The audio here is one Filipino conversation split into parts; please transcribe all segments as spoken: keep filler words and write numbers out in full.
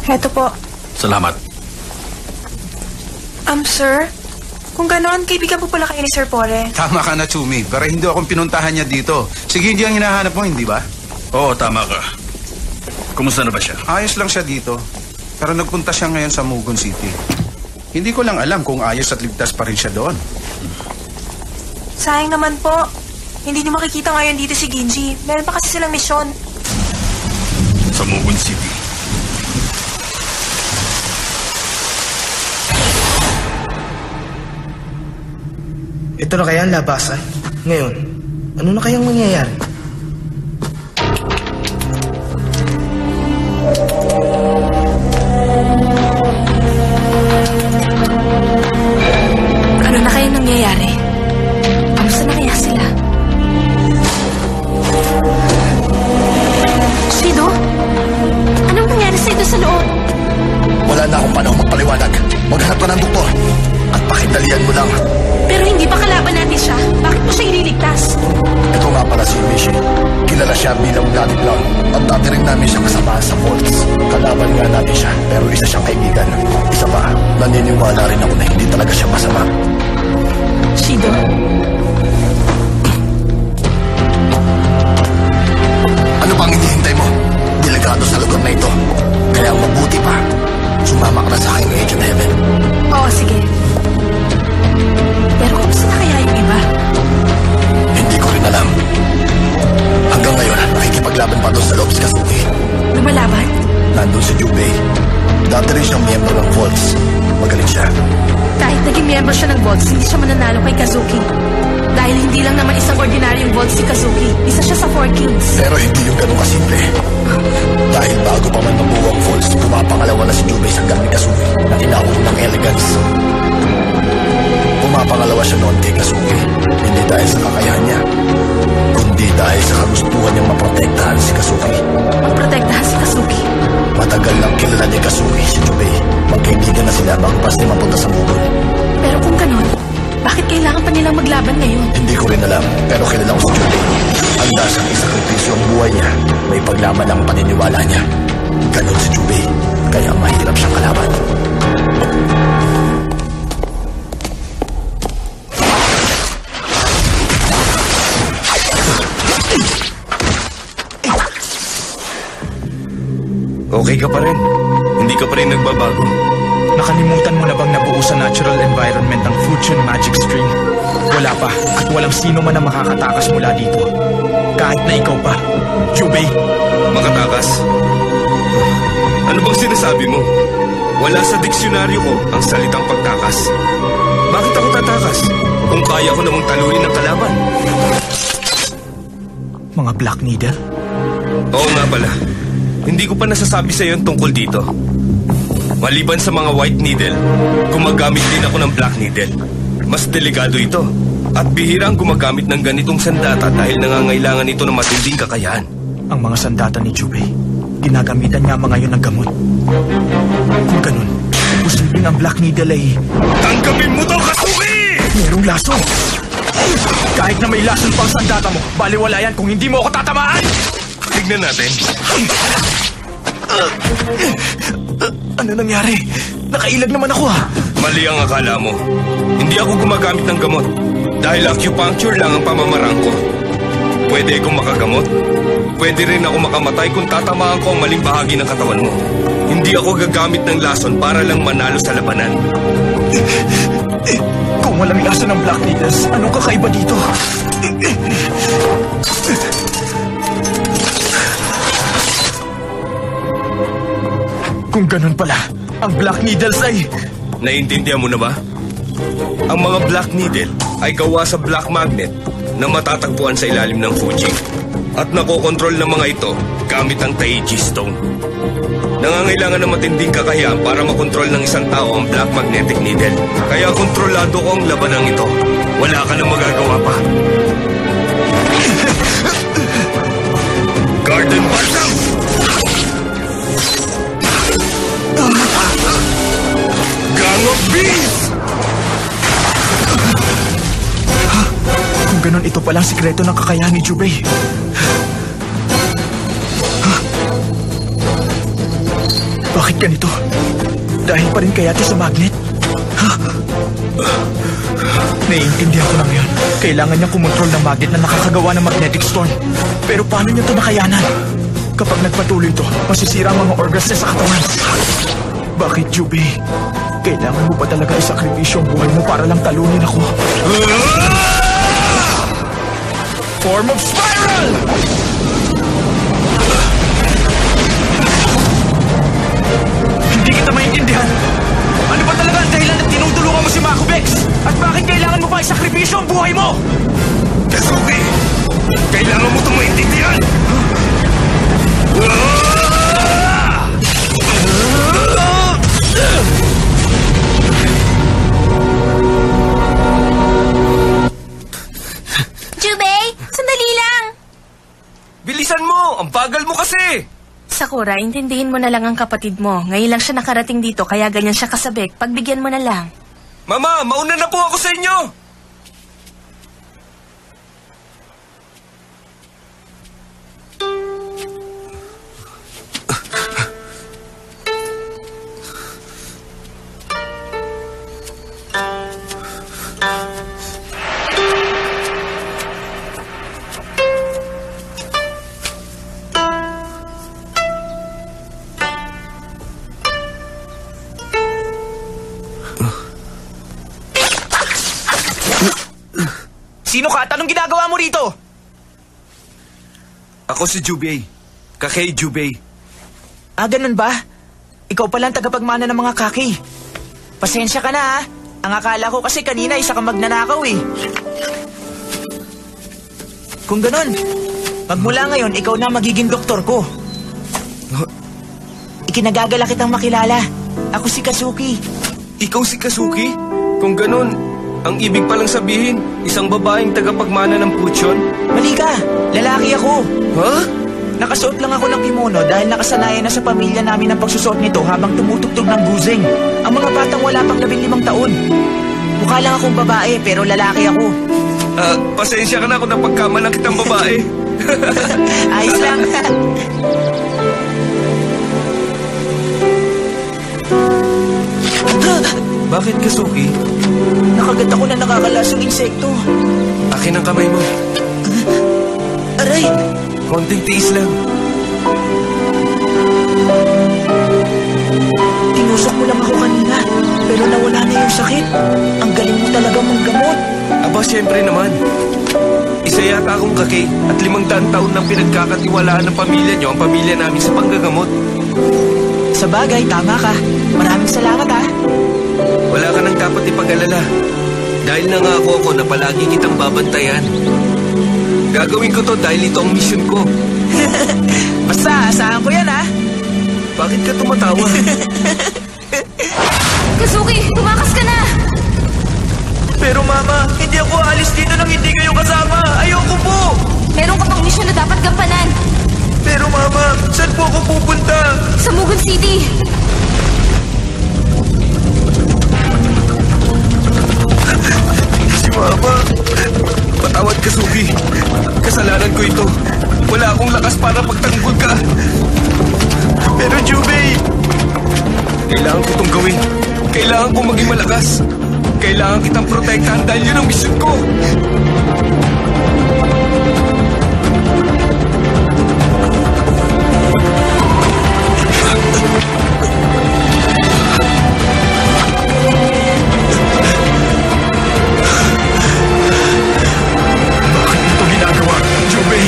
Heto po. Salamat. Um, sir, kung gano'n, kaibigan po pala kayo ni Sir Pore. Tama ka na, Chumi. Pero hindi akong pinuntahan niya dito. Sige, hindi ang hinahanap mo, hindi ba? Oo, tama ka. Kumusta na ba siya? Ayos lang siya dito. Pero nagpunta siya ngayon sa Mugon City. Hindi ko lang alam kung ayos at ligtas pa rin siya doon. Sayang naman po. Hindi niyo makikita ngayon dito si Ginji. Meron pa kasi silang misyon. Sa Mugon City. Ito na kaya ang labasan? Ngayon, ano na kayang mangyayari? Ano na kayang nangyayari? Kamusta na kaya sila? Shido? Anong nangyari sa ito sa loob? Wala na akong panahon magpaliwanag. Maghanap ka ng doktor. At pakidalian mo lang. Pero hindi pa kalaban natin siya. Bakit mo siya ililigtas? Ito nga pala si Mishi. Kilala siya bilang Bloody Blood. At dati rin namin siyang kasamahan sa Vaults. Kalaban nga natin siya, pero isa siyang kaibigan. Isa pa, naniniwala rin ako na hindi talaga siya masama. Shido? Ano bang hinihintay mo? Delikado sa lugar na ito. Kaya mabuti pa, sumama ka na sa akin, Agent Heaven. Oo, sige. Pero kumusta na kaya yung iba? Hindi ko rin alam. Hanggang ngayon, nakikipaglaban pa doon sa loob si Kazuki. Lumalaban? Nandun si Jubei. Dati rin siyang miyembro ng Vaults. Magaling siya. Kahit naging miyembro siya ng Vaults, hindi siya mananalo kay Kazuki. Dahil hindi lang naman isang ordinaryong Vaults si Kazuki. Isa siya sa Four Kings. Pero hindi yung ganun kasimple. Dahil bago pa man mabuo ang Vaults, pumapangalawa na si Jubei sa gamit Kazuki na tinawag ng Elegance. Pumapangalawa siya noon kay Kazuki. Hindi dahil sa kakayahan niya, kundi dahil sa kagustuhan niyang maprotektahan si Kazuki. Maprotektahan si Kazuki? Matagal nang kilala ni Kazuki si Jubei. Magkaibigan na sila bago pa sila mapunta sa Mugon. Pero kung ganon, bakit kailangan pa nilang maglaban ngayon? Hindi ko rin alam, pero kilala ko si Jubei. Handa siyang isakripisyo ang buhay niya. May paglaman ang paniniwala niya. Ganon si Jubei, kaya mahirap siyang kalaban. Okay ka pa rin. Hindi ka pa rin nagbabago. Nakalimutan mo na bang nabuo sa natural environment ang Fuchun Magic Stream? Wala pa at walang sino man ang makakatakas mula dito. Kahit na ikaw pa, Jubei. Makatakas? Ano bang sinasabi mo? Wala sa diksyonaryo ko ang salitang pagtakas. Bakit ako tatakas? Kung kaya ko namang talunin ang kalaban. Mga Black Needle? Oo nga pala. Hindi ko pa nasasabi sa iyo tungkol dito. Maliban sa mga White Needle, gumagamit din ako ng Black Needle. Mas delikado ito. At bihira ang gumagamit ng ganitong sandata dahil nangangailangan ito ng matinding kakayahan. Ang mga sandata ni Jubei, ginagamitan niya mga yun ng gamot. Kung ganun, posibleng ang Black Needle ay... Tanggapin mo to, Kazuki! Merong laso! Kahit na may lason pang sandata mo, baliwala yan kung hindi mo ako tatamaan! Tignan natin. Uh, uh, ano nangyari? Nakailag naman ako ha. Mali ang akala mo. Hindi ako gumagamit ng gamot. Dahil acupuncture lang ang pamamaraan ko. Pwede akong makagamot. Pwede rin ako makamatay kung tatamaan ko ang maling bahagi ng katawan mo. Hindi ako gagamit ng lason para lang manalo sa labanan. Kung walang lason ng Black Needles, anong kakaiba dito? Kung ganun pala, ang Black Needles ay... Naiintindihan mo na ba? Ang mga Black Needle ay gawa sa Black Magnet na matatagpuan sa ilalim ng Fuji. At nakokontrol ng mga ito gamit ang Taiji Stone. Nangangailangan ng matinding kakayahan para makontrol ng isang tao ang Black Magnetic Needle. Kaya kontrolado ko ang labanang ito. Wala ka nang magagawa pa. Garden Balsam! Gang of Bees! Kung ganun, ito palang sikreto ng kakayahan ni Jubei. Bakit ganito? Dahil pa rin kaya ito sa magnet? Ha? Naiintindihan ko na ngayon. Kailangan niyang kumontrol ng magnet na nakakagawa ng magnetic storm. Pero paano niya ito nakayanan? Kapag nagpatuloy ito, masisira ang mga organs niya sa katawan. Bakit, Jubei? Kailangan mo ba talaga isakripisyo ang buhay mo para lang talunin ako? Form of Spiral! Hindi kita maintindihan. Ano ba talaga ang dahilan na tinutulungan mo si Makubex? At bakit kailangan mo pa isakripisyo ang buhay mo? Kazuki! Kailangan mo itong maintindihan! Jubei, sandali lang! Bilisan mo! Ang bagal mo kasi! Sakura, intindihin mo na lang ang kapatid mo. Ngayon lang siya nakarating dito, kaya ganyan siya kasabik. Pagbigyan mo na lang. Mama, mauna na po ako sa inyo! Sino ka at anong ginagawa mo rito? Ako si Jubei. Kakei Jubei. Ah, ganun ba? Ikaw pala ang tagapagmana ng mga kaki. Pasensya ka na ha. Ang akala ko kasi kanina isa kang magnanakaw eh. Kung ganun, magmula ngayon ikaw na magiging doktor ko. Ikinagagala kitang makilala. Ako si Kazuki. Ikaw si Kazuki? Kung ganun, ang ibig palang sabihin, isang babaeng tagapagmana ng Fuchon? Mali ka, lalaki ako. Ha? Nakasuot lang ako ng kimono dahil nakasanayan na sa pamilya namin ang pagsusuot nito habang tumutugtog ng guzeng. Ang mga batang wala pang labing limang taon. Mukha lang akong babae pero lalaki ako. Ah, pasensya ka na kung napagkamalang kitang babae. Ayos lang. Bakit, Kazuki? Nakagat ako na nakakalasong insekto. Akin ang kamay mo. Aray! Konting tiis lang. Tinusok mo lang ako kanina, pero nawala na yung sakit. Ang galing mo talaga mong gamot. Aba, syempre naman. Isa yata akong kaki at limang daan taon nang pinagkakatiwalaan ng pamilya niyo ang pamilya namin sa panggagamot. Sa bagay, tama ka. Maraming salamat ha. Wala ka nang dapat ipag-alala. Dahil nangako ako na palagi kitang babantayan. Gagawin ko to dahil ito ang mission ko. Basta, asahan ko yan ha. Bakit ka tumatawa? Kazuki, tumakas ka na! Pero mama, hindi ako aalis dito nang hindi kayo kasama. Ayoko po! Meron ka pang misyon na dapat gampanan. Pero mama, saan po ako pupunta? Sa Mugon City. Si Mama. Patawad, Kazuki. Kasalanan ko ito. Wala akong lakas para pagtanggol ka. Pero Jubei! Kailangan ko itong gawin. Kailangan ko maging malakas. Kailangan kitang protektahan dahil yun ang mission ko. Bakit ito ginagawa, Jubei?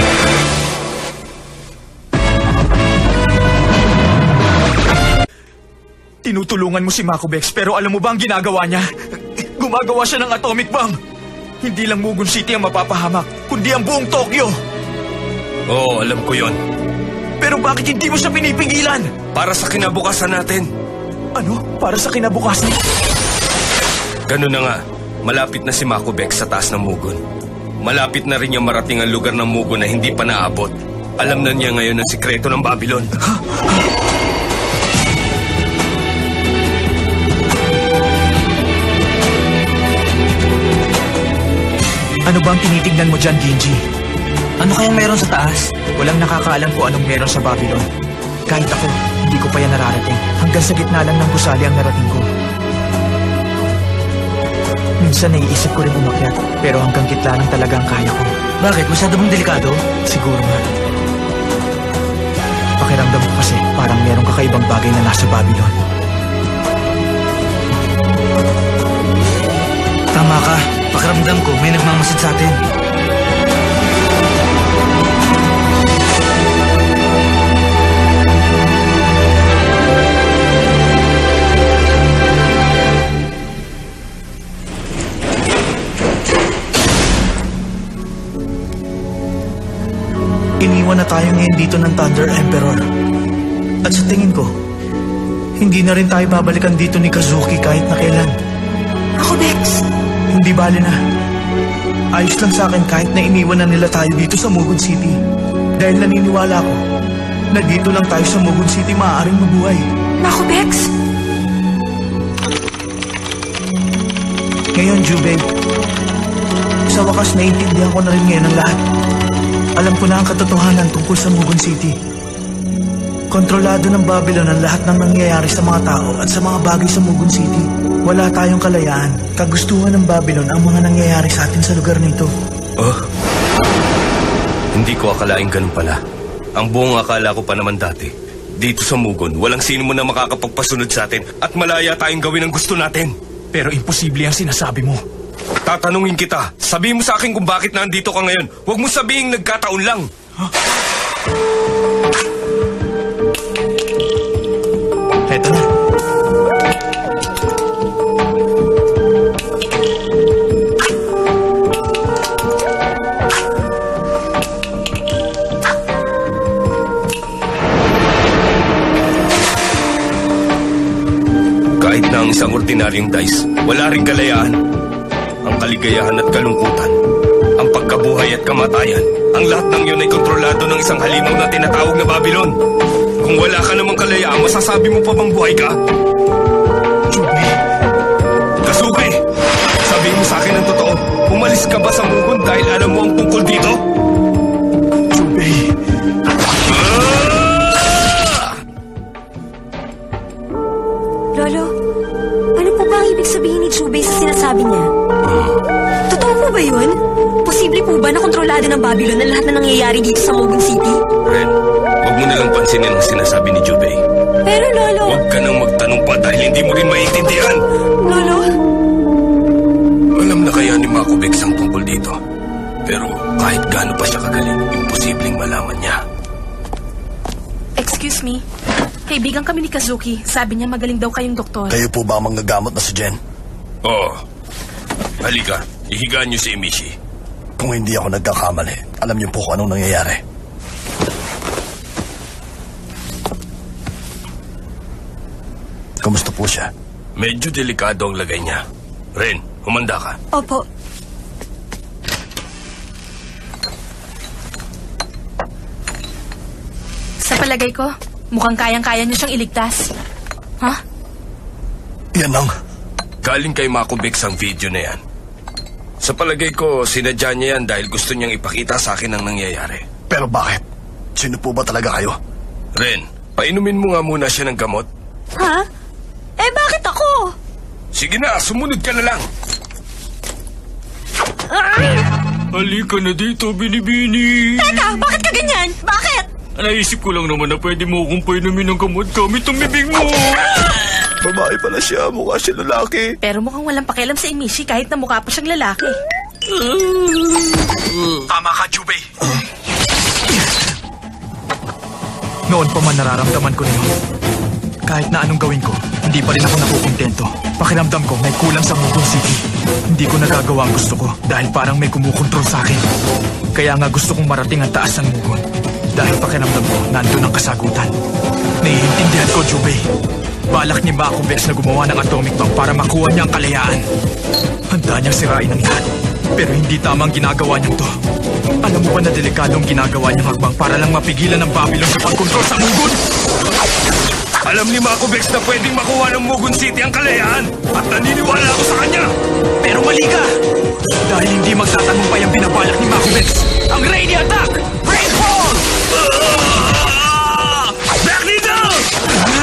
Tinutulungan mo si Makubex pero alam mo ba ang ginagawa niya? Gumagawa siya ng atomic bomb. Hindi lang Mugon City ang mapapahamak, kundi ang buong Tokyo. Oo, alam ko yon. Pero bakit hindi mo siya pinipigilan? Para sa kinabukasan natin. Ano? Para sa kinabukasan? Ganun na nga. Malapit na si Makubex sa taas ng Mugon. Malapit na rin niya marating ang lugar ng Mugon na hindi pa naabot. Alam na niya ngayon ang sikreto ng Babylon. Ano bang tinitignan mo dyan, Ginji? Ano kayang meron sa taas? Walang nakakaalam kung anong meron sa Babylon. Kahit ako, hindi hindi ko pa yan nararating. Hanggang sa gitna lang ng gusali ang narating ko. Minsan naiisip ko rin umakyat, pero hanggang gitna lang talaga ang kaya ko. Bakit? Masyado mong delikado? Siguro nga. Pakiramdam ko kasi parang merong kakaibang bagay na nasa Babylon. Tama ka. Pakiramdam ko may nagmamasid sa atin. Iniwan na tayo ngayon dito ng Thunder Emperor. At sa tingin ko, hindi na rin tayo babalikan dito ni Kazuki kahit na kailan. Ako, Bex. Hindi bali na. Ayos lang sa akin kahit na iniwan na nila tayo dito sa Mugon City. Dahil naniniwala ko na dito lang tayo sa Mugon City maaaring mabuhay. Naku, Bex. Ngayon, Jubei, sa wakas naiintindihan ko na rin ngayon ang lahat. Alam ko na ang katotohanan tungkol sa Mugon City. Kontrolado ng Babylon ang lahat ng nangyayari sa mga tao at sa mga bagay sa Mugon City. Wala tayong kalayaan. Kagustuhan ng Babylon ang mga nangyayari sa atin sa lugar nito. Oh, hindi ko akalaing ganun pala. Ang buong akala ko pa naman dati, dito sa Mugon, walang sino mo na makakapagpasunod sa atin at malaya tayong gawin ang gusto natin. Pero imposible ang sinasabi mo. Tatanungin kita, sabihin mo sa akin kung bakit nandito ka ngayon. Huwag mo sabihin nagkataon lang. Huh? Eto na. Kahit na ang isang ordinaryong dice, wala ring kalayaan. Ang kaligayahan at kalungkutan, ang pagkabuhay at kamatayan, ang lahat ng yun ay kontrolado ng isang halimaw na tinatawag na Babylon. Kung wala ka namang kalayaan, masasabi mo pa bang buhay ka? Jubei. Kazuki! Sabihin mo sa akin ang totoo. Umalis ka ba sa Mugon dahil alam mo ang tungkol dito? Jubei. Ah! Lolo, ano po ba ang ibig sabihin ni Jubei sa sinasabi niya? Totoo po ba yun? Posible po ba na kontrolado ng Babylon ang lahat na nangyayari dito sa Mugon City? Ren, huwag mo nalang pansinin ang sinasabi ni Jubei. Pero Lolo... Huwag ka nang magtanong pa dahil hindi mo rin maintindihan. Lolo... Alam na kaya ni Makubix ang tungkol dito. Pero kahit gaano pa siya kagaling, imposibleng malaman niya. Excuse me. Kaibigan kami ni Kazuki. Sabi niya magaling daw kayong doktor. Kayo po ba ang manggagamot na si Jen? Oo. Halika, ihigaan niyo si Emishi. Kung hindi ako nagkakamali, alam niyo po kung anong nangyayari. Kamusta po siya? Medyo delikado ang lagay niya. Ren, humanda ka. Opo. Sa palagay ko, mukhang kayang-kaya niyo siyang iligtas. Ha? Yan ang... Galing kay Makubix ang video na yan. Sa palagay ko, sinadya niya yan dahil gusto niyang ipakita sa akin ang nangyayari. Pero bakit? Sino po ba talaga kayo? Ren, painumin mo nga muna siya ng gamot. Ha? Eh bakit ako? Sige na, sumunod ka na lang. Ay! Halika na dito, Binibini. Teka, bakit ka ganyan? Bakit? Naisip ko lang naman na pwede mo akong painumin ng gamot gamit ang bibig mo. Babae pala siya, mukha siya lalaki. Pero mukhang walang pakialam sa Emishi kahit na mukha pa siyang lalaki. Tama ka, Jubei. Noon pa man nararamdaman ko na yun. Kahit na anong gawin ko, hindi pa rin ako nakukontento. Pakiramdam ko may kulang sa Mugon City. Hindi ko nagagawa ang gusto ko dahil parang may kumukontrol sa akin. Kaya nga gusto kong marating ang taas ng Mugon. Dahil pakiramdam ko, nandun ang kasagutan. Naiintindihan ko, Jubei. Balak ni Makubix na gumawa ng atomic bomb para makuha niya ang kalayaan. Handa niyang sirain ang lahat. Pero hindi tama ang ginagawa niyang to. Alam mo ba na delikadong ginagawa niyang hakbang para lang mapigilan ng Babylon sa pagkontrol sa Mugon? Alam ni Makubix na pwedeng makuha ng Mugon City ang kalayaan at naniniwala ako sa kanya. Pero mali ka! Dahil hindi magtatagumpay ang binabalak ni Makubix. Ang Rainy Attack! Rainfall! Black Needle!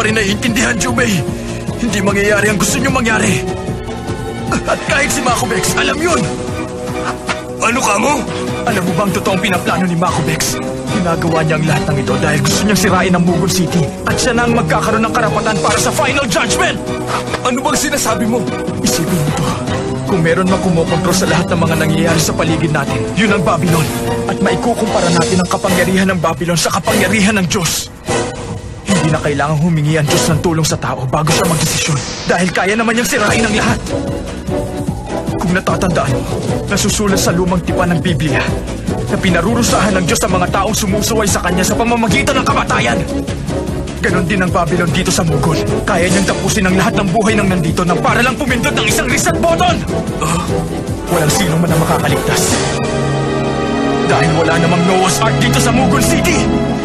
pa rin naiintindihan, Jubei. Hindi mangyayari ang gusto niyong mangyari. At kahit si Makobex, alam yun! Ano ka mo? Alam mo bang totoong pinaplano ni Makobex? Ginagawa niya ang lahat ng ito dahil gusto niyang sirain ang Mughal City. At siya na ang magkakaroon ng karapatan para sa final judgment! Ano bang sinasabi mo? Isipin mo to. Kung meron mang kumokontrol sa lahat ng mga nangyayari sa paligid natin, yun ang Babylon. At maikukumpara natin ang kapangyarihan ng Babylon sa kapangyarihan ng Diyos. Hindi na kailangang humingi ang Diyos ng tulong sa tao bago siya magdesisyon. Dahil kaya naman niyang sirain ang lahat. Kung natatandaan mo, nasusulat sa lumang tipan ng Biblia na pinarurusahan ng Diyos ang mga taong sumusuway sa Kanya sa pamamagitan ng kamatayan. Ganon din ang Babylon dito sa Mughal. Kaya niyang tapusin ang lahat ng buhay ng nandito nang para lang pumindot ng isang reset button! Uh, walang sino man ang makakaligtas. Dahil wala namang Noah's Ark dito sa Mughal City!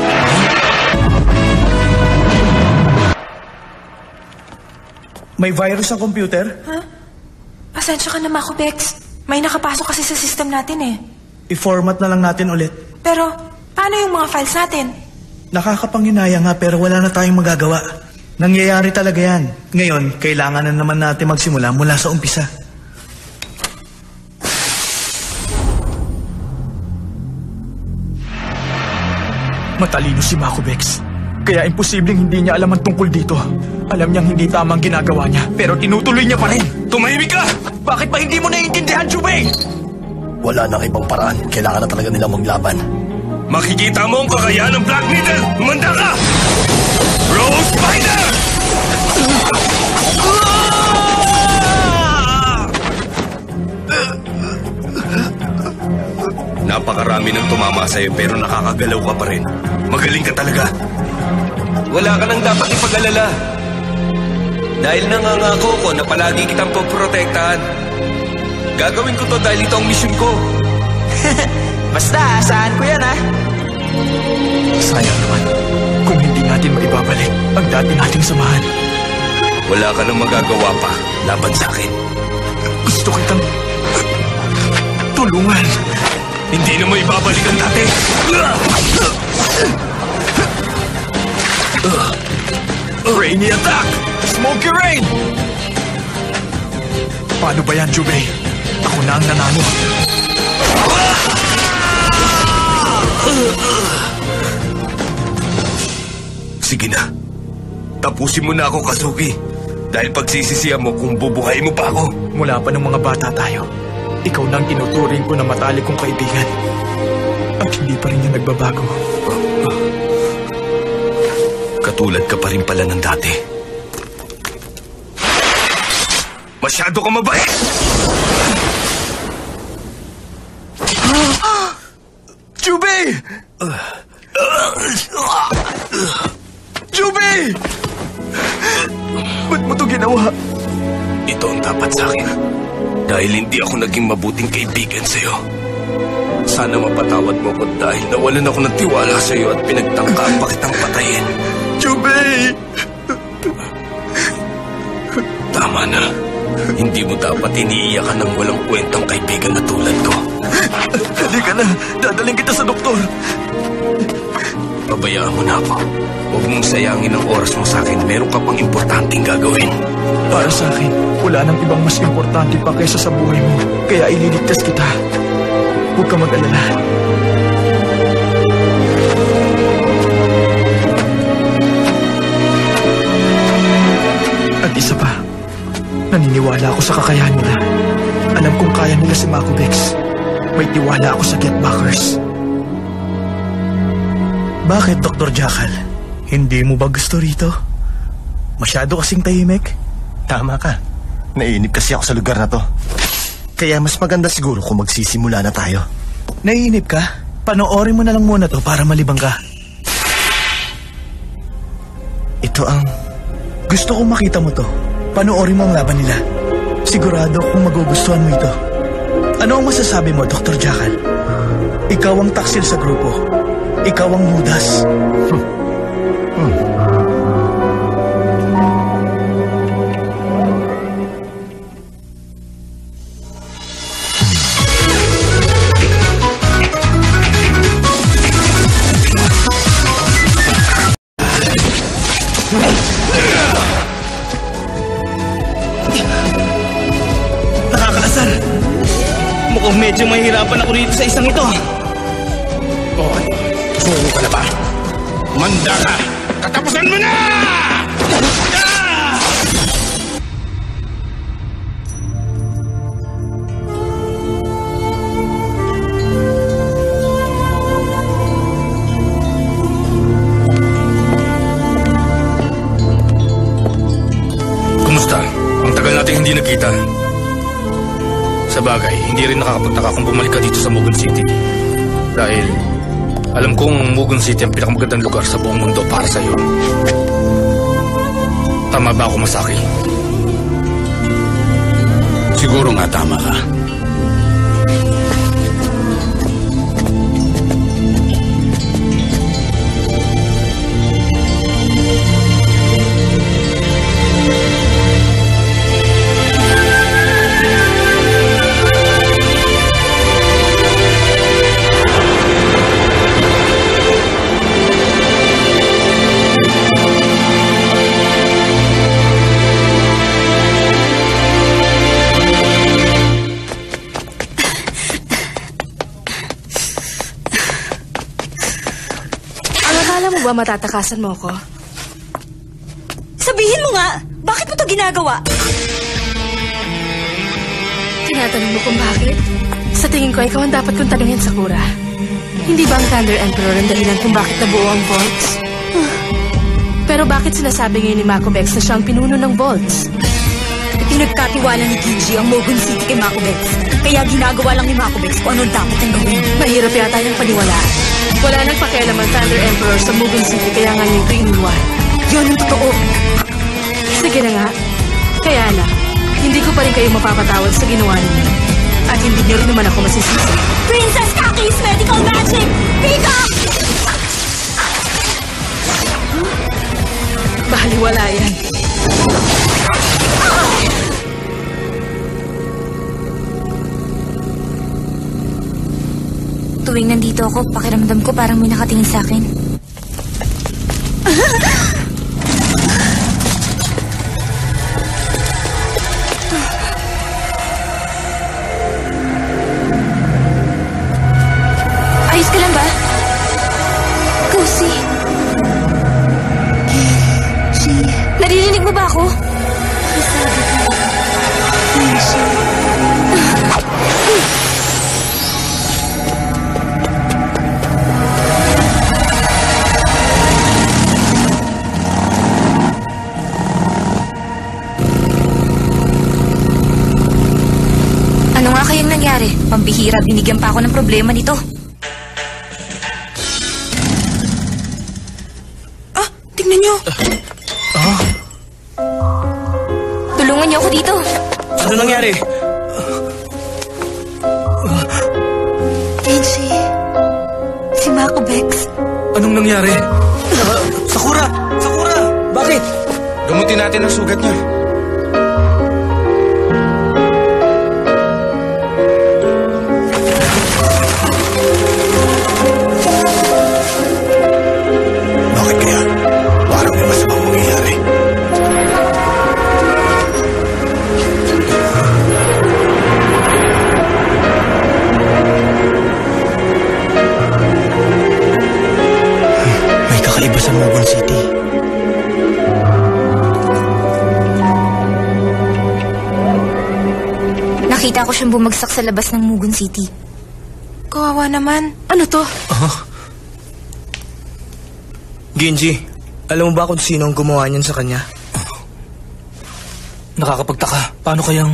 May virus ang computer? Huh? Pasensya ka na, Makobex. May nakapasok kasi sa system natin eh. I-format na lang natin ulit. Pero, paano yung mga files natin? Nakakapanginaya nga pero wala na tayong magagawa. Nangyayari talaga yan. Ngayon, kailangan na naman natin magsimula mula sa umpisa. Matalino si Makobex. Kaya imposibleng hindi niya alam ang tungkol dito. Alam niyang hindi tama ang ginagawa niya, pero tinutuloy niya pa rin. Tumahimik ka! Bakit ba hindi mo naiintindihan, Jubei? Wala nang ibang paraan. Kailangan na talaga nilang maglaban. Makikita mo ang kakayahan ng Black Needle! Humanda ka! Rose Spider! Napakarami nang tumama sa'yo pero nakakagalaw ka pa rin. Magaling ka talaga. Wala ka nang dapat ipag-alala. Dahil nangangako ko na palagi kitang poprotektahan. Gagawin ko to dahil ito ang mission ko. Basta, saan ko yan, ha? Sayang naman kung hindi natin maibabalik ang dati nating samahan. Wala ka nang magagawa pa laban sa akin. Gusto kitang tulungan. Hindi na maibabalik ang dati. Rainy attack! Smoky rain! Paano ba yan, Jubei? Ako na ang nanalo. Sige na. Tapusin mo na ako, Kazuki. Dahil pagsisisihan mo kung bubuhayin mo pa ako. Mula pa ng mga bata tayo, ikaw na ang tinuturing ko na matalik kong kaibigan. At hindi pa rin yung nagbabago. Katulad ka pa rin pala ng dati. Masyado ka mabait! Jubei! Jubei! Ba't mo ito ginawa? Ito ang dapat sa akin. Dahil hindi ako naging mabuting kaibigan sa'yo. Sana mapatawad mo ko dahil nawalan ako ng tiwala sa'yo at pinagtangkaan pa kitang patayin. Jubei! Tama na. Hindi mo dapat iniiyakan ng walang kwentang kaibigan na tulad ko. Halika na. Dadaling kita sa doktor. Pabayaan mo na ako. Huwag mong sayangin ang oras mo sa akin. Meron ka pang importanteng gagawin. Para sa akin, wala nang ibang mas importante pa kaysa sa buhay mo. Kaya ililigtas kita. Huwag ka mag-alala. At isa pa, naniniwala ako sa kakayahan nila. Alam kong kaya nila si Makobex. May tiwala ako sa Getbackers. Bakit, Doktor Jackal? Hindi mo ba gusto rito? Masyado kasing tahimik? Tama ka. Naiinip kasi ako sa lugar na to. Kaya mas maganda siguro kung magsisimula na tayo. Naiinip ka? Panoorin mo na lang muna to para malibang ka. Ito ang... Gusto kong makita mo to. Panoorin mo ang laban nila. Sigurado kung magugustuhan mo ito. Ano ang masasabi mo, Doktor Jackal? Ikaw ang taksil sa grupo. Ikaw ang Judas. Hmm. Hmm. Nakakaasar. Mukhang medyo mahirapan ako rito sa isang ito. Oh, ano? Sumo ka na ba? Manda ka! Katapusan mo na! Kumusta? Ang tagal natin hindi nagkita. Sa bagay, hindi rin nakakapagtaka kung bumalik ka dito sa Mugen City. Dahil alam kong Mugen City ang pinakamagandang lugar sa buong mundo para sa'yo. Tama ba ako, Masaki? Siguro nga tama ka. Ba matatakasan mo ko? Sabihin mo nga, bakit mo to ginagawa? Tinatanong mo kung bakit? Sa tingin ko, ikaw ang dapat kong tanungin, Sakura. Hindi ba ang Thunder Emperor ang dahilan kung bakit nabuo ang Volts? Pero bakit sinasabi ngayon ni Makobex na siya ang pinuno ng Volts? Pinagkatiwala ni Genji ang Mugen City kay Makobex. Kaya ginagawa lang ni Makobex kung anong dapat ang gawin. Mahirap yata yung paniwalaan. Wala nang pakialam ang Thunder Emperor sa Mugen City kaya nga niyo ito iniwan. Yun ang totoo. Sige na nga. Kaya na, hindi ko pa rin kayo mapapatawad sa ginawa ninyo. At hindi niyo rin naman ako masisisi. Princess Kaki's Medical Magic! Pika! Baliwala yan. Tuwing nandito ako, pakiramdam ko parang may nakatingin sa akin. Ayos ka lang ba? Cozy. Genji. Naririnig mo ba ako? Sabi ko. Genji. Ano nga kayang nangyari? Pambihira, binigyan pa ako ng problema nito. Ah, tingnan nyo. Ah? Tulungan niyo ako dito. Ano nangyari? Genji. Si Makobex. Anong nangyari? Uh, Sakura! Sakura! Bakit? Gamutin natin ang sugat niya. Bakit kaya? Parang may masamang mangyayari. May kakaiba sa Mugen City. Nakita ko siyang bumagsak sa labas ng Mugen City. Kawawa naman. Ano to? Uh-huh. Genji, alam mo ba kung sino ang gumawa niyan sa kanya? Nakakapagtaka. Paano kayang...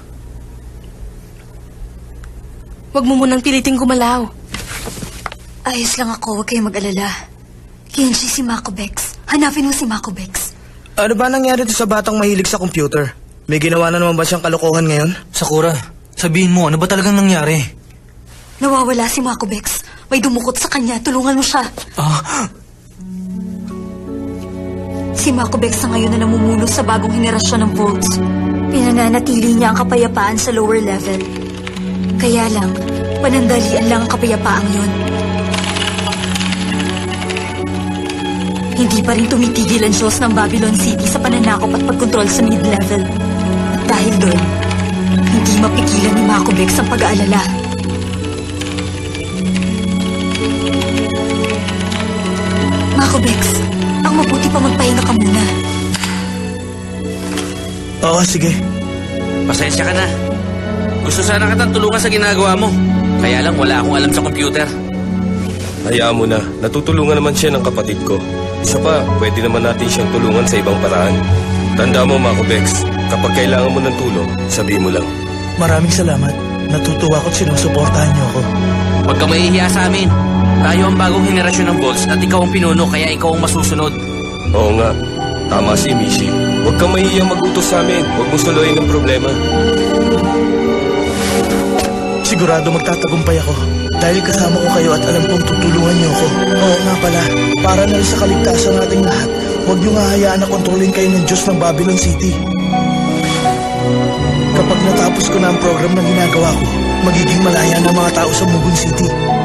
Huwag mo munang piliting gumalaw. Ayos lang ako, huwag kayong mag-alala. Genji, si Makobex. Hanapin mo si Makobex. Ano ba nangyari to sa batang mahilig sa computer? May ginawa na naman ba siyang kalokohan ngayon? Sakura, sabihin mo, ano ba talagang nangyari? Nawawala si Makobex. May dumukot sa kanya. Tulungan mo siya. Ah... Si Makobex na ngayon na namumuno sa bagong henerasyon ng Volts. Pinananatili niya ang kapayapaan sa lower level. Kaya lang, panandalian lang ang kapayapaang yun. Hindi pa rin tumitigil ang Diyos ng Babylon City sa pananakop at pagkontrol sa mid-level. At dahil doon, hindi mapigilan ni Mako Bex ang pag-aalala. Mako Bex, ang mabuti pa magpahinga ka muna. Oo, sige. Pasensya ka na. Gusto sana kitang tulungan sa ginagawa mo. Kaya lang wala akong alam sa computer. Hayaan mo na. Natutulungan naman siya ng kapatid ko. Isa pa, pwede naman natin siyang tulungan sa ibang paraan. Tanda mo, Mako Bex, kapag kailangan mo ng tulong, sabihin mo lang. Maraming salamat. Natutuwa ko't sinusuportahan niyo ako. Huwag ka mahihiya sa amin. Tayo ang bagong henerasyon ng Volts at ikaw ang pinuno kaya ikaw ang masusunod. Oo nga. Tama si Mishi. Huwag kang mahihiyang mag-utos sa amin. Huwag mo suluhin ng problema. Sigurado magtatagumpay ako. Dahil kasama ko kayo at alam kong tutulungan niyo ako. Oo nga pala, para na rin sa kaligtasan nating lahat, huwag niyo nga hayaan na kontrolin kayo ng Diyos ng Babylon City. Kapag natapos ko na ang program na ginagawa ko, magiging malaya na mga tao sa Mugun City.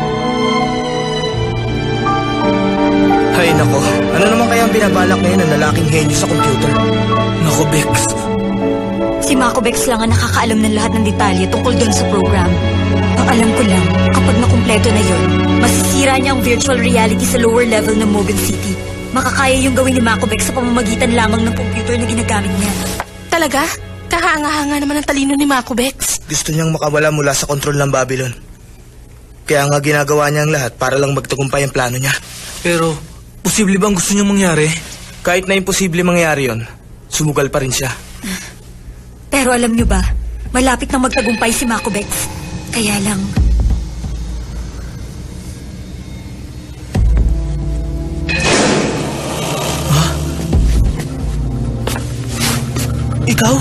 Hay nako, ano naman kaya ang binabalak ngayon ng lalaking henyo sa computer? Nako, Bex. Si Mako Bex lang ang nakakaalam ng lahat ng detalye tungkol doon sa program. Ang alam ko lang, kapag nakumpleto na yon, masisira niya ang virtual reality sa lower level ng Mugun City. Makakaya yung gawin ni Mako Bex sa pamamagitan lamang ng computer na ginagamit niya. Talaga? Kahanga-hanga naman ang talino ni Mako Bex. Gusto niyang makawala mula sa kontrol ng Babylon. Kaya nga ginagawa niya ang lahat para lang magtagumpay ang plano niya. Pero, posible bang gusto niyang mangyari? Kahit na imposible mangyari yon, sumugal pa rin siya. Pero alam niyo ba, malapit nang magtagumpay si Mako Bex. Kaya lang... Huh? Ikaw?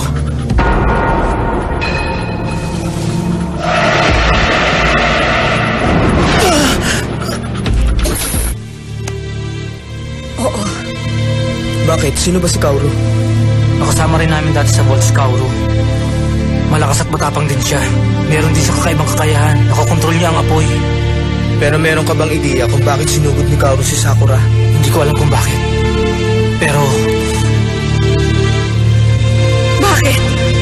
Oo. Bakit? Sino ba si Kaoru? Nakasama rin namin dati sa Volts, Kaoru. Malakas at matapang din siya. Meron din siya kakaibang kakayahan. Nakokontrol niya ang apoy. Pero meron ka bang ideya kung bakit sinugod ni Kaoru si Sakura? Hindi ko alam kung bakit. Pero... Bakit?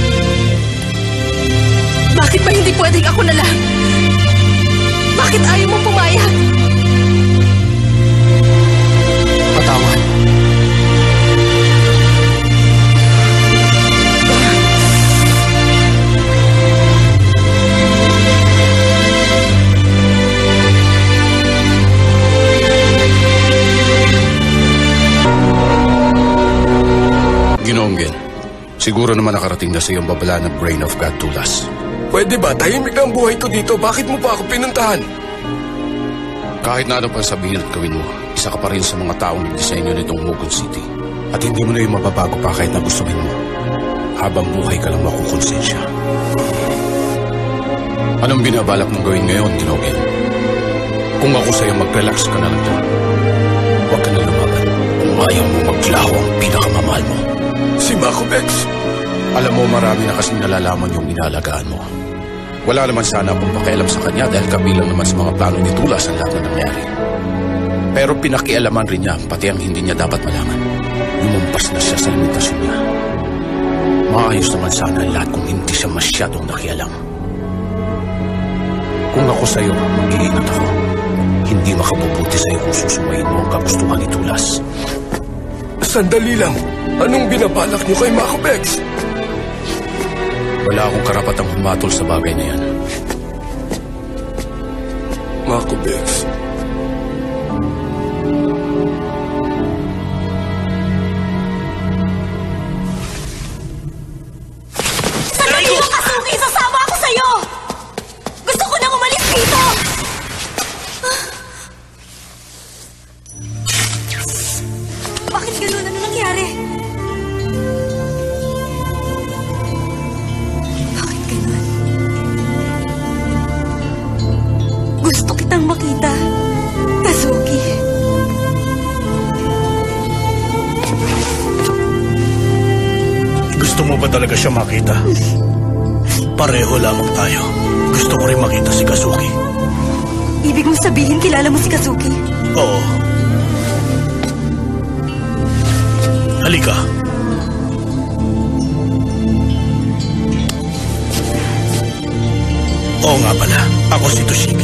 Bakit ba hindi pwedeng ako na lang? Bakit ayaw mong pumayag? Patawad. Ginoong Gen, siguro naman nakarating na sa iyong babala na Brain of God Tulas. Pwede ba? Tahimik na ang buhay ko dito. Bakit mo pa ako pinuntahan? Kahit na ano pang sabihin at gawin mo, isa ka pa rin sa mga taong nagdisenyo nitong Mugun City. At hindi mo na yung mababago pa kahit na gustuhin mo. Habang buhay ka lang makukonsensya. Anong binabalak mong gawin ngayon, Ginoong Gen? Kung ako sa'yo, mag-relax ka na lang dyan. Huwag ka na lumaban. Kung ayaw mo maglaho ang pinakamamahal mo. Si Mako Bex. Alam mo, marami na kasing nalalaman yung inalagaan mo. Wala naman sana akong pakialam sa kanya dahil kabilang naman sa mga plano ni Tulas ang lahat na nangyari. Pero pinakialaman rin niya pati ang hindi niya dapat malaman. Lumampas na siya sa limitasyon niya. Maayos naman sana ang lahat kung hindi siya masyadong nakialam. Kung ako sa'yo, mag-iingat ako. Hindi makabubuti sa'yo kung susumayin mo ang kagustuhan ni Tulas. Sandali lang. Anong binabalak niyo kay Mako Bex? Wala akong karapatang humatol sa bagay na yan. Mako Bex. Sandali lang, Kasuki! Sasama ako sa'yo! Gusto ko nang umalis dito! Bakit ganun? Ano nangyari? Bakit ganun? Gusto kitang makita, Kazuki. Gusto mo ba talaga siya makita? Pareho lamang tayo. Gusto ko rin makita si Kazuki. Ibig mong sabihin kilala mo si Kazuki? Oo. Halika. Oo nga pala, ako si Toshiki.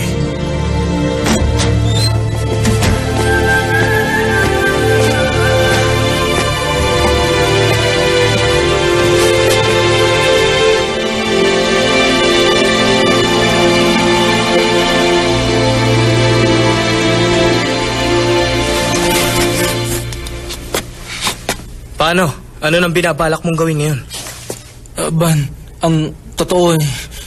Paano? Ano nang binabalak mong gawin ngayon? Uh, Ban, ang totoo eh.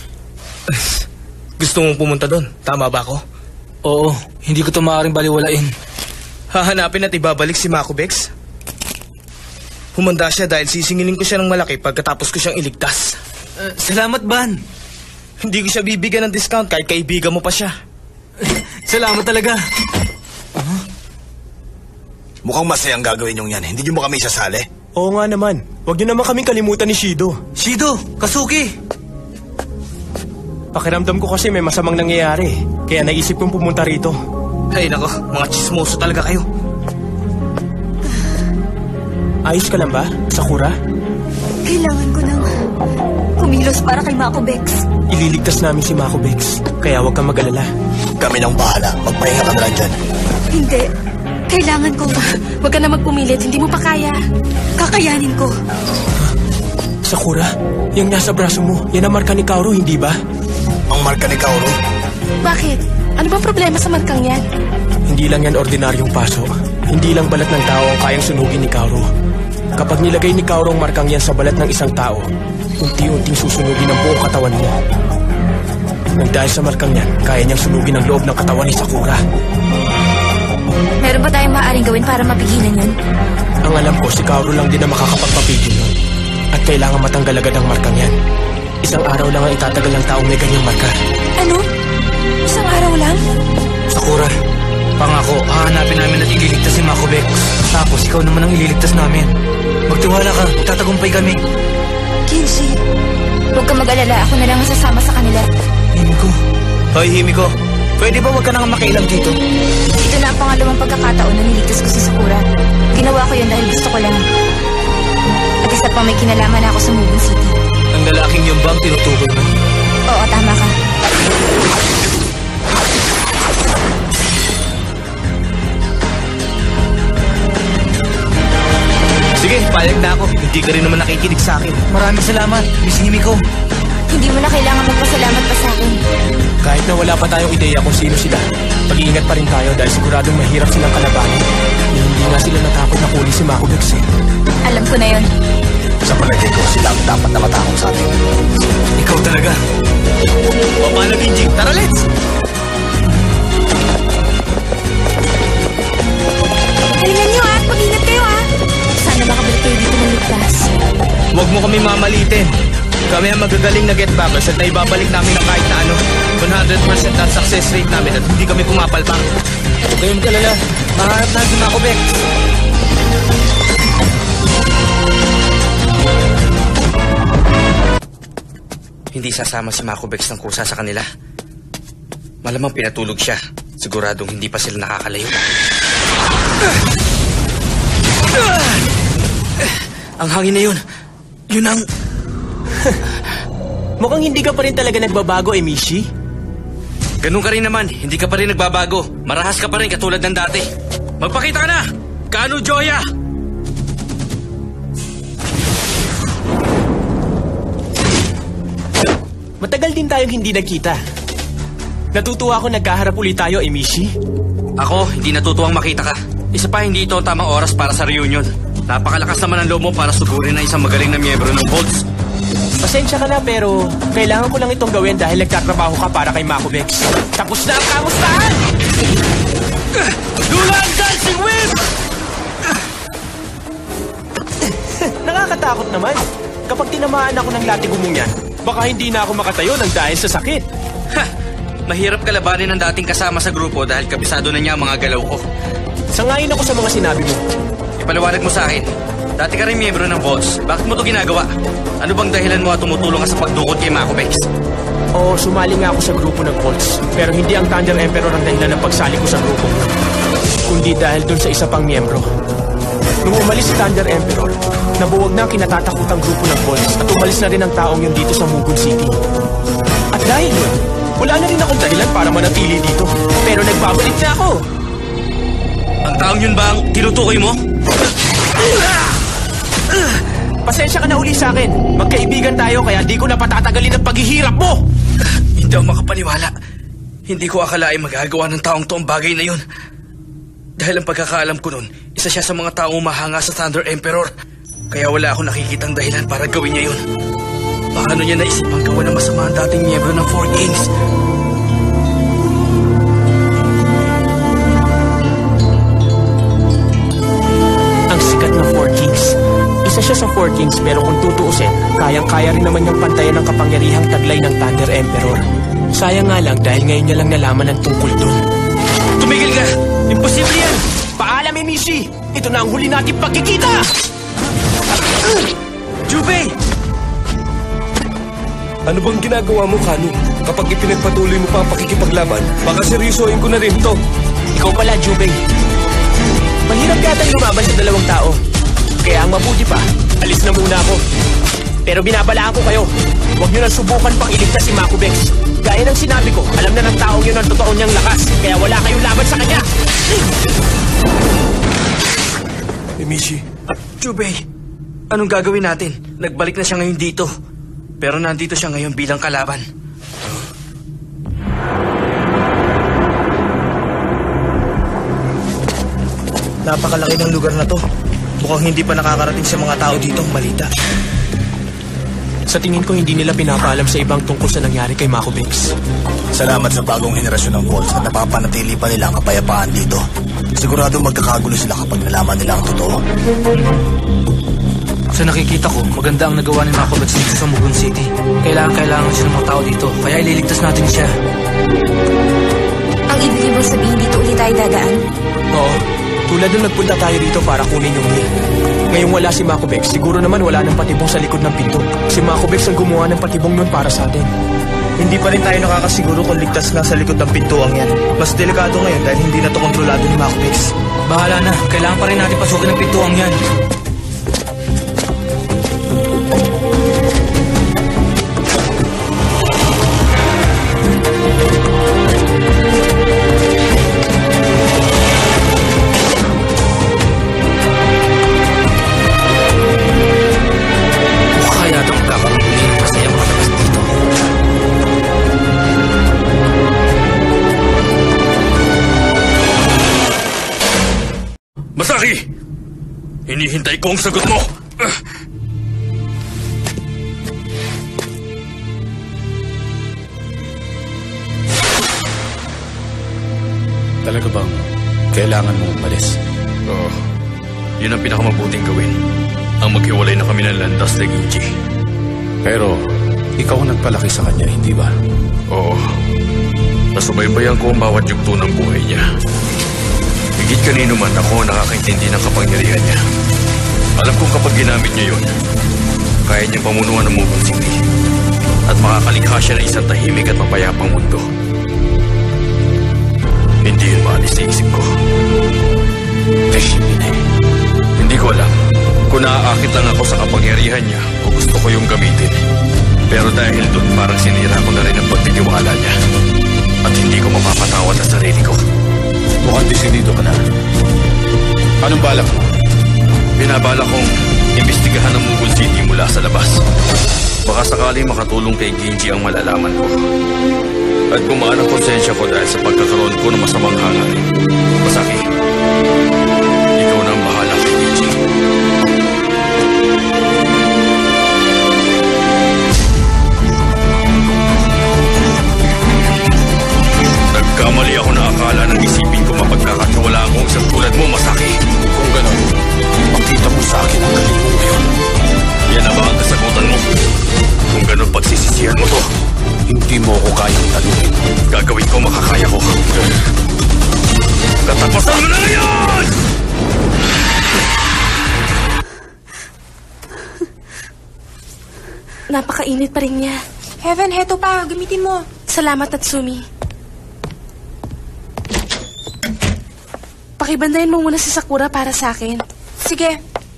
Gusto mong pumunta doon? Tama ba ako? Oo, hindi ko ito maaaring baliwalain. Hahanapin at ibabalik si Makubex? Humanda siya dahil sisingilin ko siya ng malaki pagkatapos ko siyang iligtas. Uh, salamat, Ban. Hindi ko siya bibigyan ng discount kahit kaibigan mo pa siya. Salamat talaga. Uh-huh. Mukhang masayang gagawin yung yan. Hindi niyo mo kami isasali? Oo nga naman. Huwag niyo naman kaming kalimutan ni Shido. Shido! Kasuki! Pakiramdam ko kasi may masamang nangyayari. Kaya naisip kong pumunta rito. Ay nako, mga chismoso talaga kayo. Ayos ka lang ba, Sakura? Kailangan ko nang kumilos para kay Makubex. Ililigtas namin si Makubex. Kaya huwag kang mag-alala. Kami nang bahala. Magpahinga ka na lang dyan. Hindi. Kailangan ko. Huwag ka na magpumilit. Hindi mo pa kaya. Kakayanin ko. Sakura, yung nasa braso mo, yan ang marka ni Kaoru, hindi ba? Ang marka ni Kaoru? Bakit? Ano bang problema sa markang yan? Hindi lang yan ordinaryong paso. Hindi lang balat ng tao ang kayang sunugin ni Kaoru. Kapag nilagay ni Kaoru ang markang yan sa balat ng isang tao, unti-unting susunugin ang buong katawan mo. Nang dahil sa markang yan, kaya niyang sunugin ang loob ng katawan ni Sakura. Meron ba tayong maaaring gawin para mapigilan yun? Ang alam ko, si Kaoru lang din na makakapagpapigil nun. At kailangan matanggal agad ang markang yan. Isang araw lang ang itatagal ng taong may ganyang marka. Ano? Isang araw lang? Sakura, pangako, hahanapin namin at ililigtas si Makubex. Tapos ikaw naman ang ililigtas namin. Magtiwala ka, tatagumpay kami. Kinsey, huwag ka mag-alala. Ako na lang ang sasama sa kanila. Himiko. Hoy, Himiko. Pwede ba wag ka nang makialam dito? Ito na ang pangalawang pagkakataon na niligtas ko si Sakura. Ginawa ko yun dahil gusto ko lang. At isa pang may kinalaman ako sa Mugen City. Ang lalaking yung bang tinutukoy mo? Oo, tama ka. Sige, payag na ako. Hindi ka rin naman nakikinig sa akin. Maraming salamat, Miss Himiko. Hindi mo na kailangan magpasalamat pa sa akin. Kahit na wala pa tayong ideya kung sino sila, pag-iingat pa rin tayo dahil siguradong mahirap silang kalabanin. Hindi nga sila natakot na kunin si Makubex eh. Alam ko na yun. Sa palagay ko, sila ang dapat na matakot sa atin. Ikaw talaga. O paano, Ginji? Tara, let's! Galingan nyo ah! Mag-ingat kayo ah! Sana makabalik kayo dito ng ligtas. Huwag mo kami mamalitin. Kami ang magagaling na get-backers at naibabalik namin ang kahit na ano. one hundred percent ang success rate namin at hindi kami pumapalpak. Huwag kayong kalala. Maharap na si Makubex. Hindi sasama si Makubex ng kusa sa kanila. Malamang pinatulog siya. Siguradong hindi pa sila nakakalayo. Ang hangin na yun. Yun ang... Mukhang hindi ka pa rin talaga nagbabago, eh, Mishi. Ganun ka rin naman. Hindi ka pa rin nagbabago. Marahas ka pa rin katulad ng dati. Magpakita ka na! Kano, Joya! Matagal din tayong hindi nagkita. Natutuwa ako nagkaharap ulit tayo, eh, Mishi. Ako, hindi natutuwang makita ka. Isa pa, hindi ito ang tamang oras para sa reunion. Napakalakas naman ang loob mo para sugurin na isang magaling na miyembro ng Bolts. Pasensya ka na pero kailangan ko lang itong gawin dahil nagtatrabaho ka para kay Makubex. Tapos na ang kamustahan! Dulan Dancing Whip! Nakakatakot naman. Kapag tinamaan ako ng latigumong yan, baka hindi na ako makatayo ng dahil sa sakit. Ha! Mahirap kalabanin ang dating kasama sa grupo dahil kabisado na niya ang mga galaw ko. Sangayon ako sa mga sinabi mo. Ipaliwanag mo sa akin. Dati ka rin miyembro ng Bolts. Bakit mo ito ginagawa? Ano bang dahilan mo at tumutulong ka sa pagdukot kay Makubex? Oo, sumali nga ako sa grupo ng Bolts. Pero hindi ang Thunder Emperor ang dahilan ng pagsali ko sa grupo. Kundi dahil dun sa isa pang miyembro. Nung umalis si Thunder Emperor, nabuwag na ang kinatatakutang grupo ng Bolts at umalis na rin ang taong yun dito sa Mugun City. At dahil yun, wala na rin akong dahilan para manatili dito. Pero nagbabalik na ako. Ang taong yun ba ang tinutukoy mo? Pasensya ka na uli sa akin. Magkaibigan tayo kaya di ko na patatagalin ang paghihirap mo. Hindi ako makapaniwala. Hindi ko akalain magagawa ng taong to ang bagay na yun. Dahil ang pagkakaalam ko nun, isa siya sa mga taong umahanga sa Thunder Emperor. Kaya wala akong nakikitang dahilan para gawin niya yun. Paano niya naisipang gawa ng masama ang dating miyembro ng Four Kings? Ang sikat na Four Kings. Isa siya sa Four Kings pero kung tutuusin, kayang-kaya rin naman niyang pantayan ang kapangyarihang taglay ng Thunder Emperor. Sayang nga lang dahil ngayon niya lang nalaman ang tungkol dun. Tumigil ka! Imposible yan! Paalam, Emishi! Ito na ang huli nating pagkikita! Jubei! Ano bang ginagawa mo, Kano? Kapag ipinagpatuloy mo pa ang pakikipaglaban, baka seryosohin ko na rin to. Ikaw pala, Jubei. Mahirap yatang lumaban sa dalawang tao. Kaya ang mabuti pa, alis na muna ako. Pero binabalaan ko kayo, huwag nyo nang subukan pang iligtas si Makubex. Gaya ng sinabi ko, alam na ng taong yun ang totoo niyang lakas. Kaya wala kayong laban sa kanya. Emishi. Jubei, anong gagawin natin? Nagbalik na siya ngayon dito. Pero nandito siya ngayon bilang kalaban. Napakalaki ng lugar na to. Mukhang hindi pa nakakarating sa mga tao dito ang balita. Sa tingin ko, hindi nila pinapaalam sa ibang tungkol sa nangyari kay Makubex. Salamat sa bagong henerasyon ng Bolts at napapanatili pa nila ang kapayapaan dito. Sigurado magkakagulo sila kapag nalaman nila ang totoo. Sa nakikita ko, maganda ang nagawa ni Makubex dito sa Mugun City. Kailangan-kailangan siya ng mga tao dito, kaya ililigtas natin siya. Ang ibig mo sabihin dito ulit tayo dadaan? Oo. Tulad nung nagpunta tayo dito para kunin yung meal. Ngayong wala si Makubex, siguro naman wala ng patibong sa likod ng pinto. Si Makubex ang gumawa ng patibong nun para sa atin. Hindi pa rin tayo nakakasiguro kung ligtas nga sa likod ng pintuang yan. Mas delikado ngayon dahil hindi na to kontrolado ni Makubex. Bahala na, kailangan pa rin natin pasukin ang pintuang yan. Masaki! Hinihintay ko ang sagot mo! Uh. Talaga bang kailangan mong umalis? Oo. Oh, yun ang pinakamabuting gawin. Ang maghiwalay na kami ng landas ni Ginji. Pero, ikaw ang nagpalaki sa kanya, hindi ba? Oo. Nasubaybayan ko ang bawat yugto ng buhay niya. Higit kanino man ako nakakaintindi ng kapangyarihan niya. Alam kong kapag ginamit niya yun, kaya niyang pamunuan ng Mugun City at makakalikha siya ng isang tahimik at mapayapang mundo. Hindi yun maalis sa isip ko. Teshimine. Hindi ko alam kung naaakit lang ako sa kapangyarihan niya o gusto ko yung gamitin. Pero dahil doon parang sinira ko na rin ang pagtitiwala niya at hindi ko mapapatawad ang sarili ko. Mukhang desidido ka na. Anong balak mo? Binabala kong imbestigahan ang Mugun City mula sa labas. Baka sakaling makatulong kay Ginji ang malalaman ko. At gumaan ang konsensya ko dahil sa pagkakaroon ko ng masamang hangarin. Masaki, ikaw na ang bahala kay Ginji. Nagkamali ako na akala ng isipin ko mapagkakatiwalaan ko isang tulad mo, Masaki. Kung ganon, makita mo sa akin ang galing mo ngayon. Yan na ba ang kasagutan mo? Kung ganon pagsisisihan mo to, hindi mo ako kayang talunin. Gagawin ko makakaya ko. Katapasan mo na ngayon! Napakainit pa rin niya. Heaven, heto pa. Gamitin mo. Salamat, Tatsumi. Pakibandayin mo muna si Sakura para sa akin. Sige.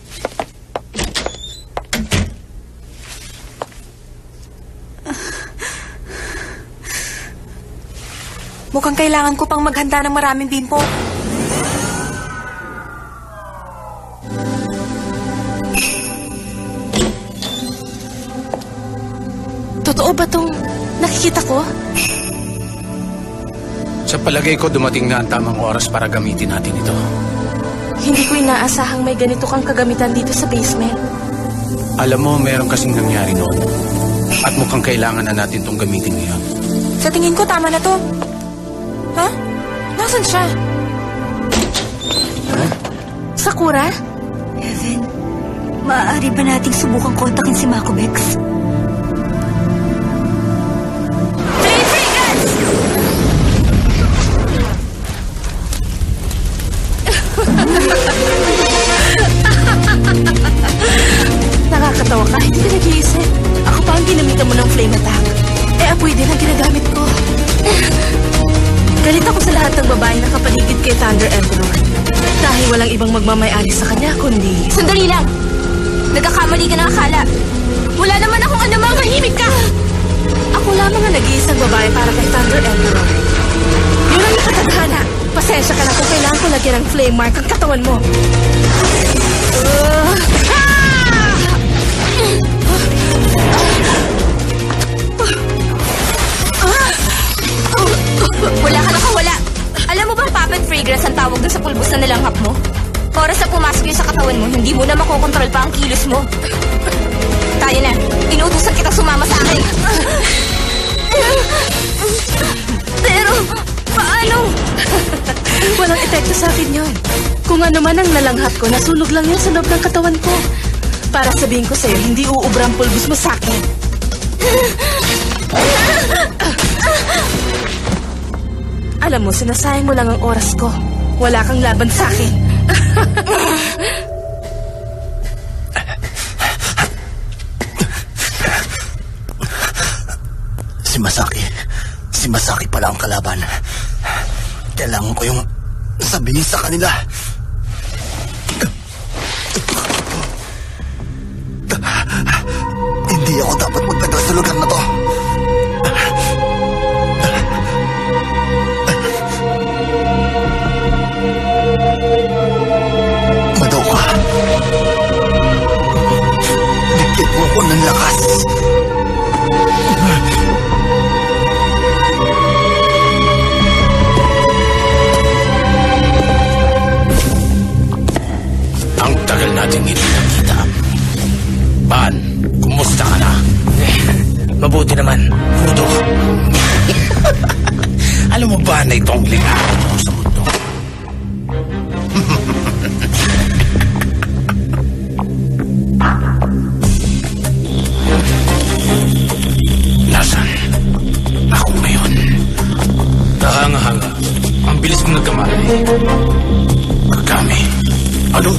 Mukhang kailangan ko pang maghanda ng maraming bimpo. Totoo ba tong nakikita ko? Sa palagay ko, dumating na ang tamang oras para gamitin natin ito. Hindi ko inaasahang may ganito kang kagamitan dito sa basement. Alam mo, meron kasing nangyari noon. At mukhang kailangan na natin itong gamitin ngayon. Sa tingin ko, tama na to. Ha? Nasaan siya? Huh? Sakura? Kevin, maaari ba nating subukang kontakin si Mako Bex? Nakakatawa ka, hindi ka nag-iisip. Ako pa ang ginamitan mo ng flame attack. Eh, apoy din ang ginagamit ko. Galit ako sa lahat ng babae na kapaligid kay Thunder Emperor. Dahil walang ibang magmamayari sa kanya, kundi... Sandali lang! Nagkakamali ka ng akala. Wala naman akong anumang mahimik ka! Ako lamang ang nag-iisang babae para kay Thunder Emperor. Yun ang nakatadhana. Pasensya ka na kung kailangan ko lagyan ng flame mark ang katawan mo. Uh, Wala ka nakawala. Alam mo bang puppet fragrance ang tawag dun sa pulbos na nilanghap mo? Oras na pumasok yun sa katawan mo, hindi mo na makokontrol pa ang kilos mo. Tayo na. Inuutusan kita sumama sa akin. Pero, paano? Walang epekto sa akin yun. Kung ano man ang nalanghap ko, nasunog lang yun sa loob ng katawan ko. Para sabihin ko sa'yo, hindi uubra ang pulbos mo sa akin. Alam mo, sinasayang mo lang ang oras ko. Wala kang laban sa akin. Si Masaki. Si Masaki pala ang kalaban. Kailangan ko yung sabihin sa kanila. Hindi ako dapat magtagal sa lugar na to. Madoka. Bigyan mo ako ng lakas. Ang tagal natin hindi nakita. Ban, kumusta ka na? Eh, mabuti naman, Hudo. Alam mo ba na itong lingaran mo sa mundo? Nasaan? Ako ngayon. Kahanga-hanga. Ang bilis kong nagkamali. Kagami. Ano?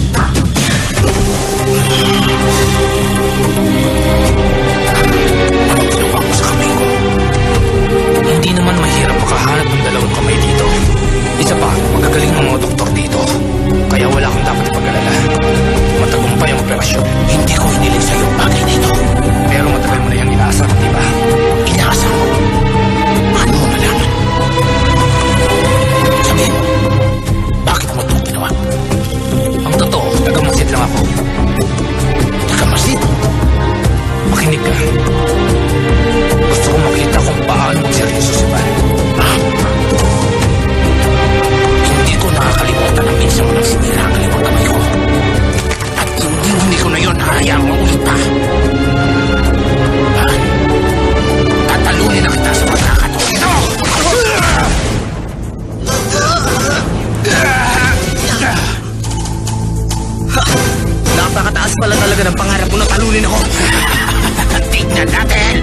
Anong ginawa mo sa kamay ko? Hindi naman mahirap makahanap ng dalawang kamay dito. Isa pa, magagaling ng mga doktor dito. Kaya wala akong dapat ipag-alala. Matagumpay ang operasyon. Hindi ko hiniling sa'yo ang bagay na ito. Pero matagal mo na yung inaasar, di ba? Inaasar mo? Paano mo nalaman? Sabihin mo, bakit mo ito ginawa? Ang totoo, tagamasid lang ako. Tagamasid? Makinig ka. Gusto kong makita kung paano magseryoso si Van. Ah? Hindi ko nakakalimutan ang minsan mo nang sinira ang kaliwang kamay ko. At hindi hindi ko na yun hahayaang maulit pa. Ah? Tatalunin na kita sa pagkakataon ito! Napakataas pala talaga ng pangarap mo na talunin ako. Tignan natin!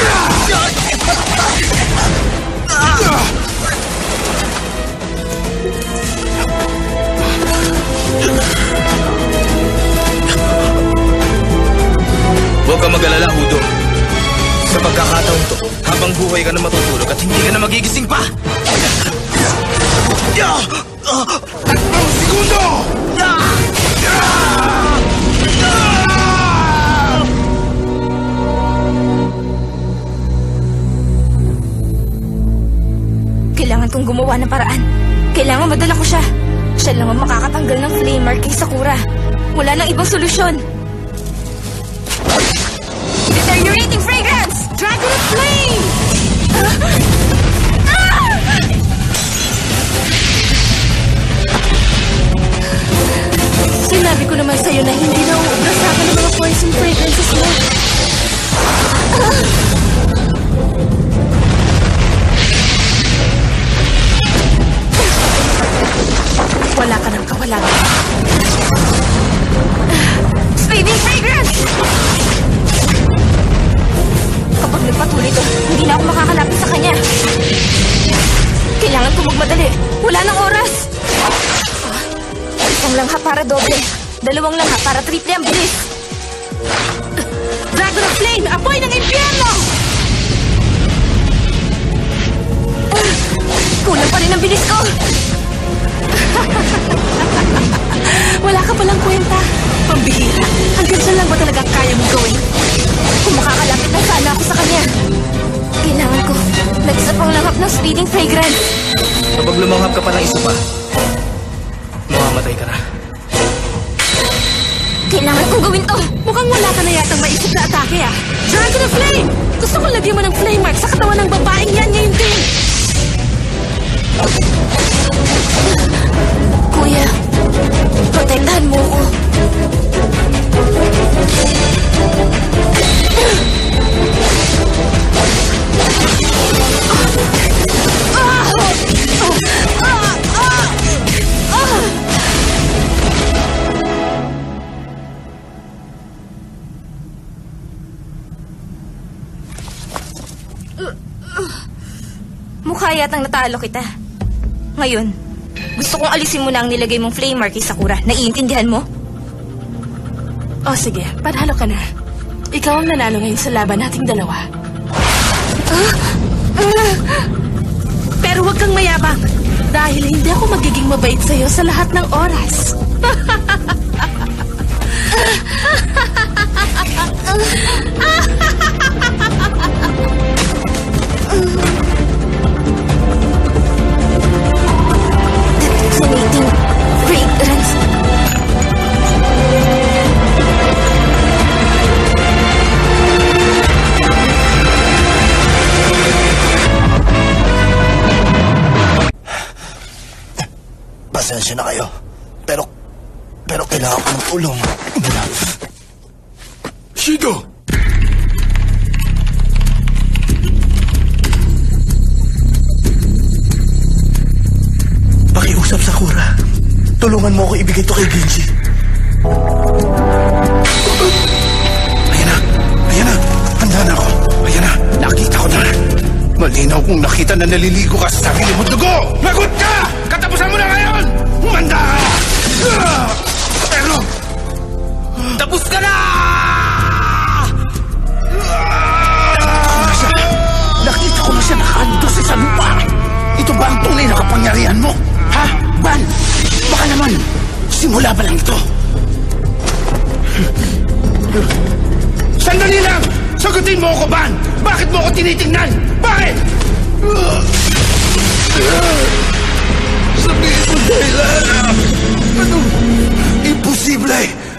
Huwag ka mag-alala, Hudo. Sa pagkakataon to, habang buhay ka na matutulog at hindi ka na magigising pa! Tatlong segundo! Kailangan kong gumawa ng paraan. Kailangan madala ko siya. Siya lang ang makakatanggal ng flame mark kay Sakura. Wala nang ibang solusyon. Deteriorating fragrance! Dragon of Flame! Sinabi ko naman sa'yo na hindi na uubra sa akin ng mga poison fragrances mo. Wala ka ng kawalangan. Fading fragrance! Kapag nagpatuloy ito, hindi na ako makakalapit sa kanya. Kailangan ko magmadali. Wala nang oras. Isang langha para doble. Dalawang langha para triple ang bilis. Dragon of Flame! Apoy ng impyerno! Kulang pa rin ang bilis ko. Wala ka palang kwenta. Pambihira. Hanggang saan lang ba talaga kaya mong gawin? Kung makakalapit na sana ako sa kanya. Kailangan ko nag-isa pang langhap ng speeding fragrance. Kapag lumanghap ka pa ng isa pa, mamamatay ka na. Kailangan kong gawin to. Mukhang wala ka na yatang maisip na atake ah. Dragon of Flame! Gusto kong lagyan mo ng flame mark sa katawan ng babaeng yan ngayon din. Kuya, protektahan mo ko. Mukha yatang natalo kita. Ngayon, gusto kong alisin mo na ang nilagay mong flame mark kay Sakura. Naiintindihan mo? O sige, panalo ka na. Ikaw ang nanalo ngayon sa laban nating dalawa. Pero huwag kang mayabang. Dahil hindi ako magiging mabait sa'yo sa lahat ng oras. Deteriorating fragrance. Pasensya na kayo. Pero, pero kailangan ko ng tulong. Shido! Pakiusap, Sakura. Tulungan mo ako ibigay to kay Genji. Ayan na! Ayan na! Handa na ako! Ayan na! Nakita ko na! Malinaw kong nakita na naliligo ka sa sarili mo dugo! Lagot ka! Katapusan mo na ngayon! Humanda ka! Pero... Tapos ka na! Nakita ko na siya nakaando sa isang lupa! Ito ba ang tunay na kapangyarihan mo? Ha? Ban? Baka naman, simula pa lang ito. Sandali lang! Sagutin mo ako, Ban! Bakit mo ako tinitingnan? Bakit? Sabihin mo dahilan! Ano? Imposible!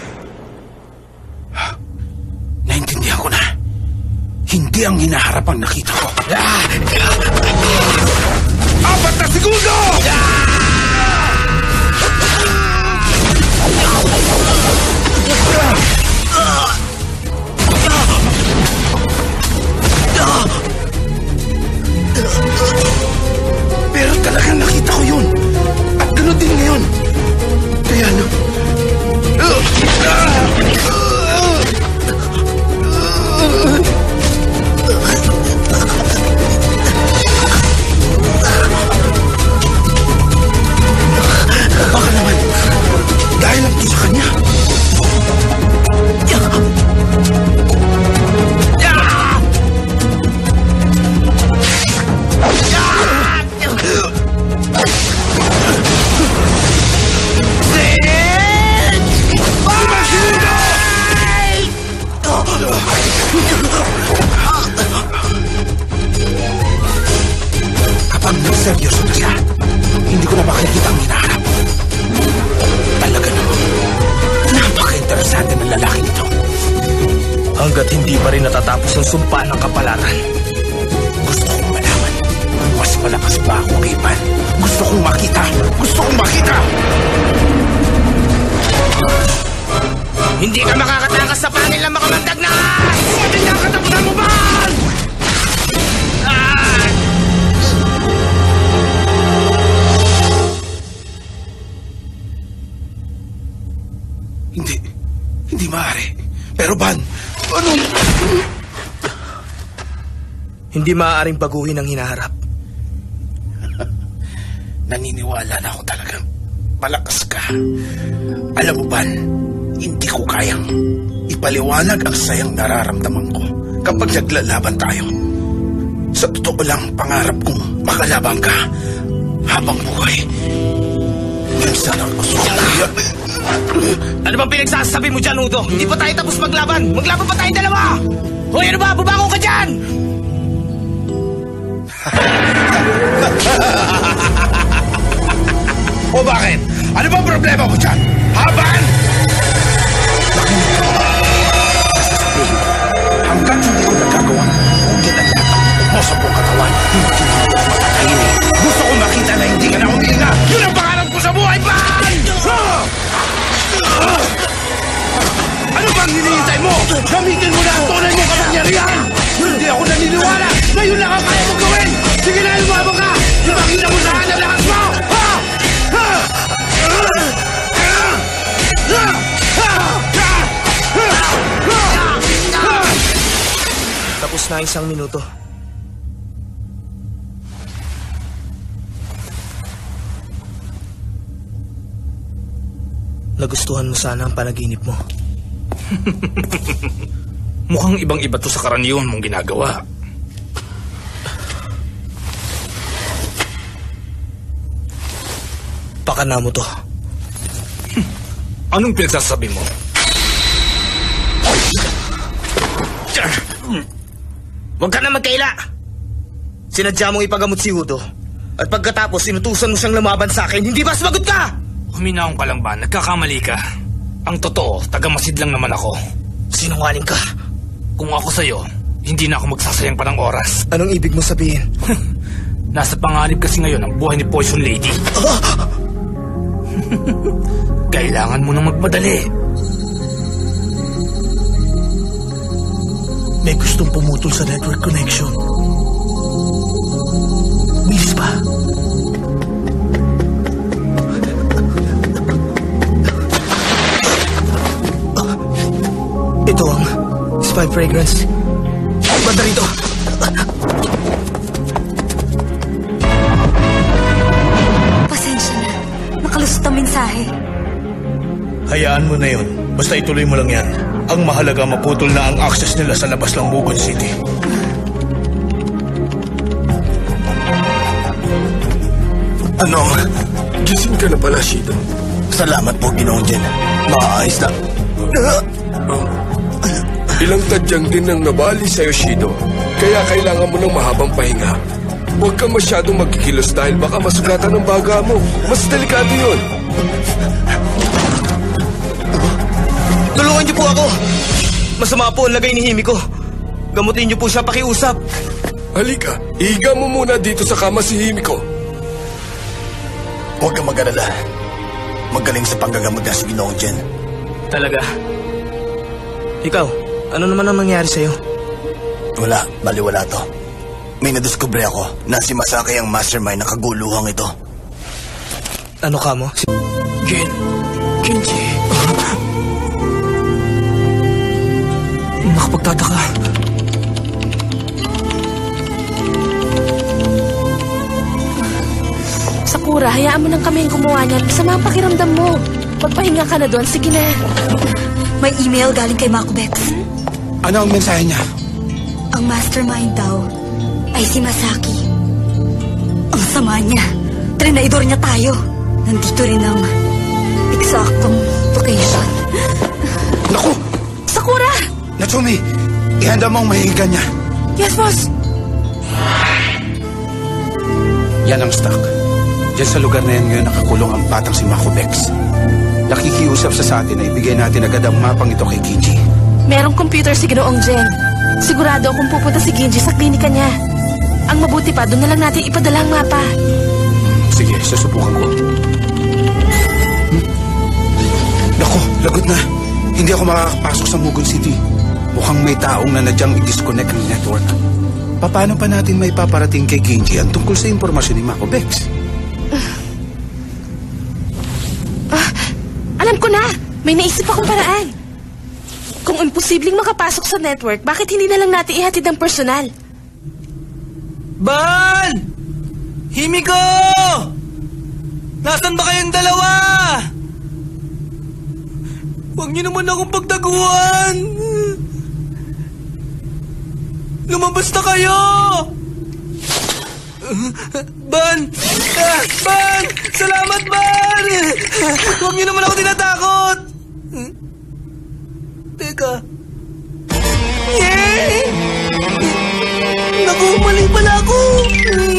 Naintindihan ko na. Hindi ang hinaharap ang nakita ko. Apat na segundo! Pero talagang nakita ko yun. At gano'n din ngayon. Kaya ano... Baka naman, dahil lang ito sa kanya. Kapag seryoso na siya, hindi ko na makikita ang hinaharap. Talaga naman, napaka-interesante ng lalaking ito. Hanggat hindi pa rin natatapos ang sumpa ng kapalaran. Gusto kong malaman, mas malakas pa ako kay Van. Gusto kong makita! Gusto kong makita! Hindi ka makakatakas sa panel ng mga mandagnas! Hindi na katapusan mo, Van! Ah! Hindi. Hindi maaari. Pero Van, anong... Hindi maaaring baguhin ang hinaharap. Naniniwala na ako talagang malakas ka. Alam mo, Van, hindi ko kayang ipaliwanag ang sayang nararamdaman ko kapag naglalaban tayo. Sa totoo lang, pangarap kong makalabang ka habang buhay. Minsan ang gusto ko. Ano bang pinagsasabi mo dyan, Udo? Hindi pa tayo tapos maglaban. Maglaban pa tayong dalawa! Hoy, ano ba? Bubangon ka dyan! O bakit? Ano bang problema ko dyan? Haban! Hanggang hindi ko nagagawa kung ginagatan mo sa buong katawan, hindi ko matatayin. Gusto kong makita na hindi ka na humihinga. Yun ang pangarap ko sa buhay, Van! Ano bang hinihintay mo? Gamitin mo na ang tunay mong kapangyarihan! Hindi ako naniniwala na yun lang ang kaya mong gawin! Sige na, lumabang ka! Ipakita mo saan ang lakas mo! Ha! Ha! Tapos na isang minuto. Nagustuhan mo sana ang panaginip mo. Mukhang ibang-iba to sa karaniwan mong ginagawa. Pakana mo to. Anong pinagsasabi mo? Huwag ka na magkaila! Sinadya mong ipagamot si Udo. At pagkatapos, inutusan mo siyang lumaban sa akin. Hindi ba sumagot ka? Huminaon ka lang ba? Nagkakamali ka. Ang totoo, taga-masid lang naman ako. Sinungaling ka. Kung ako sa'yo, hindi na ako magsasayang pa ng oras. Anong ibig mo sabihin? Nasa panganib kasi ngayon ang buhay ni Poison Lady. Kailangan mo nang magmadali. May gustong pumutol sa network connection. Bilis pa. Ito ang spy fragrance. Banda rito. Pasensya na. Nakalusot ang mensahe. Hayaan mo na yun. Basta ituloy mo lang yan. Ang mahalaga maputol na ang access nila sa labas ng Mugon City. Ano? Gising ka na pala, Shido. Salamat po, Ginoong Jen. Maaayos na. Ilang tadyang din ang nabali sa'yo, Shido. Kaya kailangan mo ng mahabang pahinga. Huwag kang masyadong magkikilos dahil baka masugatan ang baga mo. Mas delikado yun. Tulungan niyo po ako! Masama po ang lagay ni Himiko. Gamutin niyo po siya pakiusap. Halika, ihiga mo muna dito sa kama si Himiko. Huwag kang mag-alala. Magaling sa panggagamot na si Ginoong Jen. Talaga? Ikaw, ano naman ang nangyari sa'yo? Wala, baliwala to. May nadiskubre ako na si Masaki ang mastermind ng kaguluhang ito. Ano ka mo? Si... Ken, Kenji. Nakapagtataka. Sakura, hayaan mo nang kami ang gumawa niyan. Masama ang pakiramdam mo. Magpahinga ka na doon. Sige na. May email galing kay Makubex. Ano ang mensahe niya? Ang mastermind daw ay si Masaki. Ang sama niya. Trinaidor niya tayo. Nandito rin ang eksaktong location. Naku! Sakura! Natsu! Sumi, ihanda mo ang mahihiga niya. Yes, boss. Yan ang stock. Diyan sa lugar na yan ngayon nakakulong ang batang si Mako Bex. Nakikiusap sa sa atin na ibigay natin agad ang mapang ito kay Ginji. Merong computer si Ginoong Jen. Sigurado akong pupunta si Ginji sa klinika niya. Ang mabuti pa, doon na lang natin ipadala ang mapa. Sige, susubukan ko. Hmm? Naku, lagot na. Hindi ako makakapasok sa Mugon City. Mukhang may taong na nadyang i-disconnect ang network. Paano pa natin may paparating kay Ginji ang tungkol sa impormasyon ni Mako Bex? Uh, uh, alam ko na! May naisip akong paraan. Kung imposibleng makapasok sa network, bakit hindi na lang natin ihatid ang personal? Ban! Himiko! Nasaan ba kayong dalawa? Huwag niyo naman akong pagtaguan! Lumabas na kayo! Ban! Ah, Ban! Salamat, Ban! Huwag niyo naman ako tinatakot! Teka. Yay! Naku, mali pala ako!